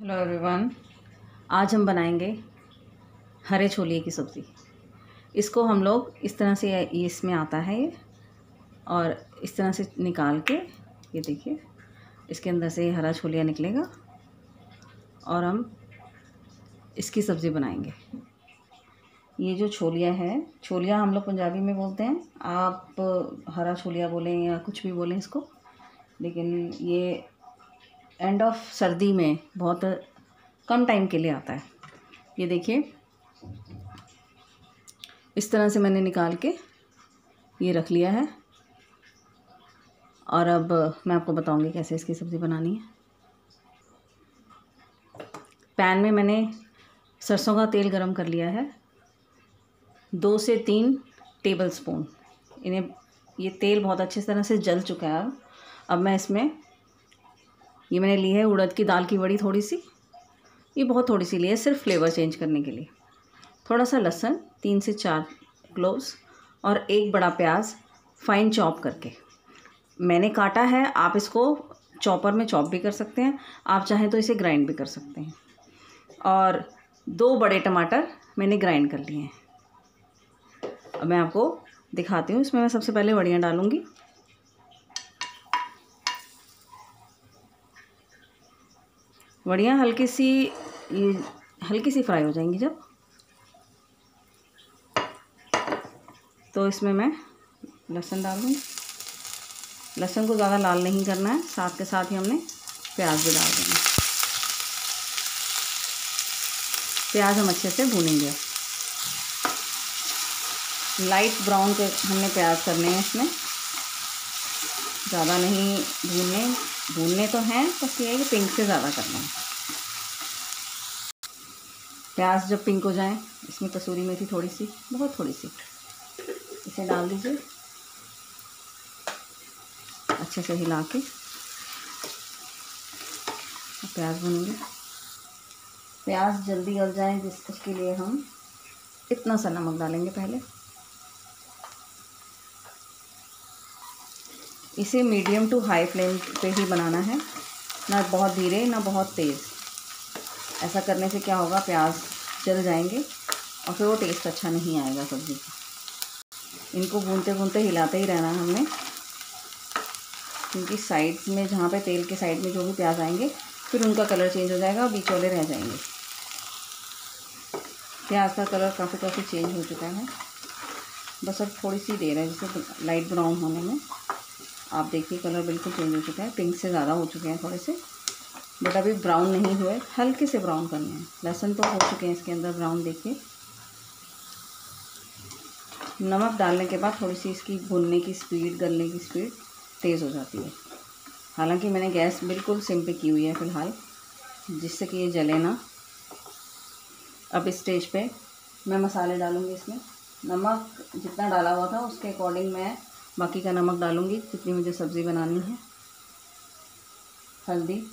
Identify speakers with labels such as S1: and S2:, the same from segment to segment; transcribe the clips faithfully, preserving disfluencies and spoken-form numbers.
S1: Hello everyone, आज हम बनाएंगे हरे छोले की सब्ज़ी। इसको हम लोग इस तरह से, ये इसमें आता है ये, और इस तरह से निकाल के, ये देखिए इसके अंदर से हरा छोलिया निकलेगा और हम इसकी सब्ज़ी बनाएंगे। ये जो छोलिया है, छोलिया हम लोग पंजाबी में बोलते हैं, आप हरा छोलिया बोलें या कुछ भी बोलें इसको, लेकिन ये एंड ऑफ सर्दी में बहुत कम टाइम के लिए आता है। ये देखिए इस तरह से मैंने निकाल के ये रख लिया है, और अब मैं आपको बताऊंगी कैसे इसकी सब्ज़ी बनानी है। पैन में मैंने सरसों का तेल गरम कर लिया है, दो से तीन टेबल स्पून। इन्हें ये तेल बहुत अच्छी तरह से जल चुका है। अब अब मैं इसमें, ये मैंने ली है उड़द की दाल की बड़ी थोड़ी सी, ये बहुत थोड़ी सी ली है सिर्फ फ्लेवर चेंज करने के लिए। थोड़ा सा लहसुन, तीन से चार क्लोव्स, और एक बड़ा प्याज फाइन चॉप करके मैंने काटा है। आप इसको चॉपर में चॉप भी कर सकते हैं, आप चाहें तो इसे ग्राइंड भी कर सकते हैं। और दो बड़े टमाटर मैंने ग्राइंड कर लिए हैं। अब मैं आपको दिखाती हूँ। इसमें मैं सबसे पहले बड़ियाँ डालूँगी। बड़ियाँ हल्की सी ये हल्की सी फ्राई हो जाएंगी जब, तो इसमें मैं लहसुन डाल दूँगी। लहसुन को ज़्यादा लाल नहीं करना है, साथ के साथ ही हमने प्याज भी डाल देंगे। प्याज हम अच्छे से भूनेंगे। लाइट ब्राउन के हमने प्याज करने हैं इसमें, ज़्यादा नहीं भूनने भूनने तो हैं, बस ये है कि पिंक से ज़्यादा करना है। प्याज जब पिंक हो जाए, इसमें कसूरी मेथी थोड़ी सी, बहुत थोड़ी सी, इसे डाल दीजिए। अच्छे से हिला के प्याज भूनेंगे। प्याज जल्दी गल जाए जिस उसके लिए हम इतना सा नमक डालेंगे पहले। इसे मीडियम टू हाई फ्लेम पे ही बनाना है, ना बहुत धीरे ना बहुत तेज़। ऐसा करने से क्या होगा, प्याज जल जाएंगे और फिर वो टेस्ट अच्छा नहीं आएगा सब्ज़ी का। इनको भूनते भूनते हिलाते ही रहना हमने, क्योंकि साइड्स में, जहाँ पे तेल के साइड में जो भी प्याज आएंगे, फिर उनका कलर चेंज हो जाएगा और बीच वाले रह जाएंगे। प्याज का कलर काफ़ी काफ़ी चेंज हो चुका है, बस अब थोड़ी सी देर है जैसे लाइट ब्राउन होने में। आप देखिए कलर बिल्कुल चेंज हो चुका है, पिंक से ज़्यादा हो चुके हैं थोड़े से, बट अभी ब्राउन नहीं हुए, हल्के से ब्राउन करने हैं। लहसुन तो हो चुके हैं इसके अंदर ब्राउन, देखिए। नमक डालने के बाद थोड़ी सी इसकी भुनने की स्पीड, गलने की स्पीड तेज़ हो जाती है। हालांकि मैंने गैस बिल्कुल सिम पे की हुई है फ़िलहाल, जिससे कि ये जले ना। अब इस स्टेज पे मैं मसाले डालूँगी इसमें। नमक जितना डाला हुआ था उसके अकॉर्डिंग मैं बाकी का नमक डालूँगी जितनी मुझे सब्ज़ी बनानी है। हल्दी,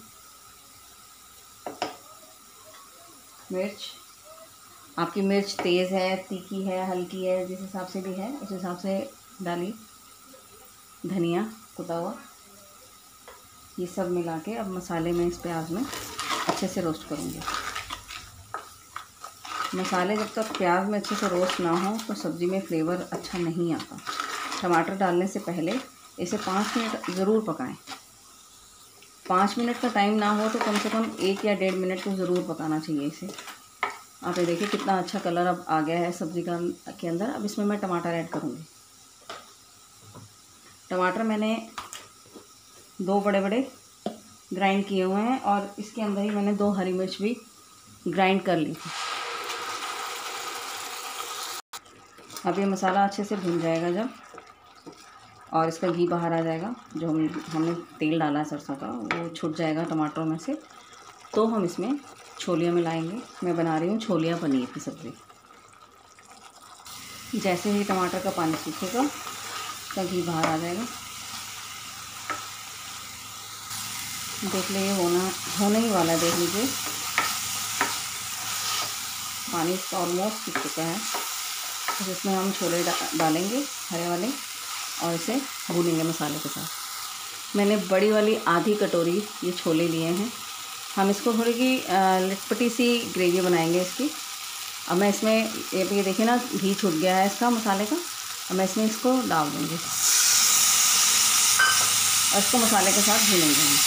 S1: मिर्च, आपकी मिर्च तेज़ है, तीखी है, हल्की है, जिस हिसाब से भी है उस हिसाब से डालिए। धनिया कुटा हुआ, ये सब मिला के अब मसाले में, इस प्याज में अच्छे से रोस्ट करूँगी। मसाले जब तक प्याज में अच्छे से रोस्ट ना हो तो सब्ज़ी में फ्लेवर अच्छा नहीं आता। टमाटर डालने से पहले इसे पाँच मिनट ज़रूर पकाएं। पाँच मिनट का टाइम ना हो तो कम से कम एक या डेढ़ मिनट तो ज़रूर पकाना चाहिए इसे। आप ये देखिए कितना अच्छा कलर अब आ गया है सब्ज़ी का के अंदर। अब इसमें मैं टमाटर ऐड करूँगी। टमाटर मैंने दो बड़े बड़े ग्राइंड किए हुए हैं, और इसके अंदर ही मैंने दो हरी मिर्च भी ग्राइंड कर ली थी। अब ये मसाला अच्छे से भुन जाएगा जब, और इसका घी बाहर आ जाएगा, जो हम हमने तेल डाला है सरसों का, वो छूट जाएगा टमाटरों में से, तो हम इसमें छोलिया मिलाएंगे। मैं बना रही हूँ छोलिया पनीर की सब्ज़ी। जैसे ही टमाटर का पानी सूखेगा, इसका घी बाहर आ जाएगा। देख लीजिए, होना होने ही वाला है, देख लीजिए पानी इसका ऑलमोस्ट सूख चुका है। तो इसमें हम छोले डालेंगे हरे वाले, और इसे भूनेंगे मसाले के साथ। मैंने बड़ी वाली आधी कटोरी ये छोले लिए हैं, हम इसको थोड़ी की लटपटी सी ग्रेवी बनाएंगे इसकी। अब मैं इसमें ये ये देखिए ना, घी छूट गया है इसका मसाले का। अब मैं इसमें इसको डाल दूँगी और इसको मसाले के साथ भूनेंगे हम।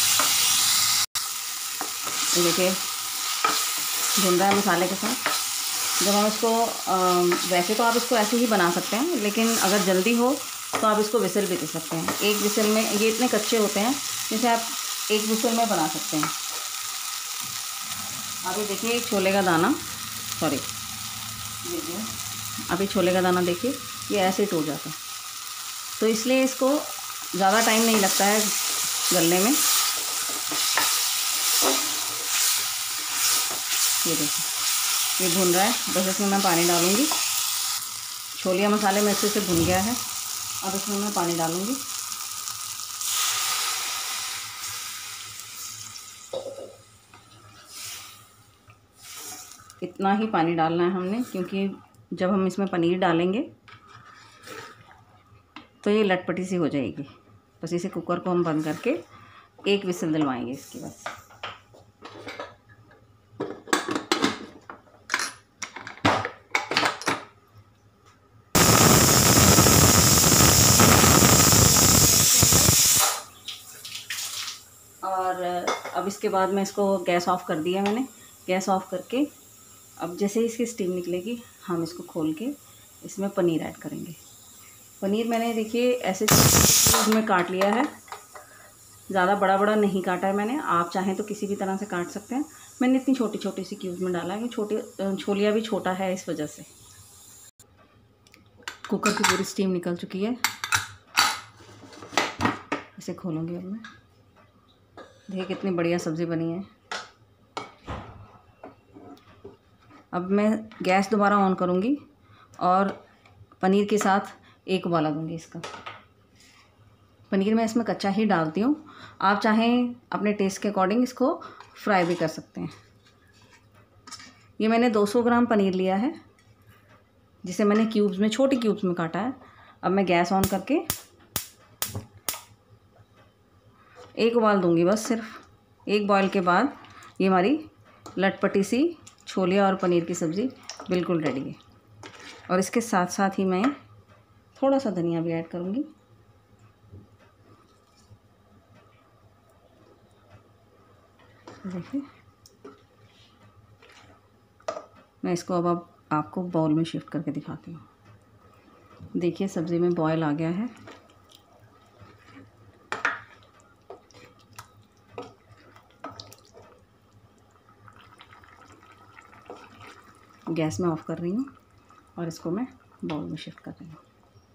S1: ये देखिए भुन रहा है मसाले के साथ। जब हम इसको आ, वैसे तो आप इसको ऐसे ही बना सकते हैं, लेकिन अगर जल्दी हो तो आप इसको विसल भी दे सकते हैं। एक विसल में ये इतने कच्चे होते हैं जैसे आप एक विसल में बना सकते हैं। अभी देखिए छोले का दाना, सॉरी देखिए अभी छोले का दाना देखिए ये ऐसे टूट जाता है, तो इसलिए इसको ज़्यादा टाइम नहीं लगता है गलने में। ये देखिए ये भुन रहा है, बस इसमें मैं पानी डालूँगी। छोलिया मसाले में अच्छे से भुन गया है, अब इसमें मैं पानी डालूँगी। इतना ही पानी डालना है हमने, क्योंकि जब हम इसमें पनीर डालेंगे तो ये लटपटी सी हो जाएगी। बस इसे कुकर को हम बंद करके एक विसल दिलवाएंगे इसकी बस। और अब इसके बाद मैं इसको गैस ऑफ कर दिया मैंने। गैस ऑफ करके अब जैसे ही इसकी स्टीम निकलेगी हम इसको खोल के इसमें पनीर ऐड करेंगे। पनीर मैंने देखिए ऐसे क्यूब में काट लिया है, ज़्यादा बड़ा बड़ा नहीं काटा है मैंने। आप चाहें तो किसी भी तरह से काट सकते हैं। मैंने इतनी छोटी छोटी सी क्यूब में डाला है कि छोटे छोलिया भी छोटा है, इस वजह से। कुकर की पूरी स्टीम निकल चुकी है। इसे खोलूँगी अब मैं। देखिए कितनी बढ़िया सब्ज़ी बनी है। अब मैं गैस दोबारा ऑन करूँगी और पनीर के साथ एक उबाला दूँगी इसका। पनीर मैं इसमें कच्चा ही डालती हूँ, आप चाहें अपने टेस्ट के अकॉर्डिंग इसको फ्राई भी कर सकते हैं। ये मैंने दो सौ ग्राम पनीर लिया है, जिसे मैंने क्यूब्स में, छोटे क्यूब्स में काटा है। अब मैं गैस ऑन करके एक उबाल दूँगी बस, सिर्फ एक बॉयल के बाद ये हमारी लटपटी सी छोलिया और पनीर की सब्ज़ी बिल्कुल रेडी है। और इसके साथ साथ ही मैं थोड़ा सा धनिया भी ऐड करूँगी। देखिए मैं इसको अब अब आपको बाउल में शिफ्ट करके दिखाती हूँ। देखिए सब्ज़ी में बॉयल आ गया है। गैस में ऑफ कर रही हूँ और इसको मैं बाउल में शिफ्ट कर रही हूँ।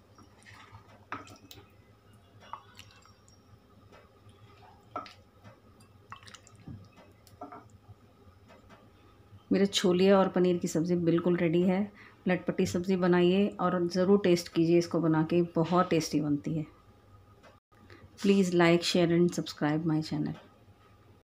S1: मेरे छोले और पनीर की सब्ज़ी बिल्कुल रेडी है। लटपटी सब्ज़ी बनाइए और ज़रूर टेस्ट कीजिए इसको बना के, बहुत टेस्टी बनती है। Please like, share and subscribe my channel.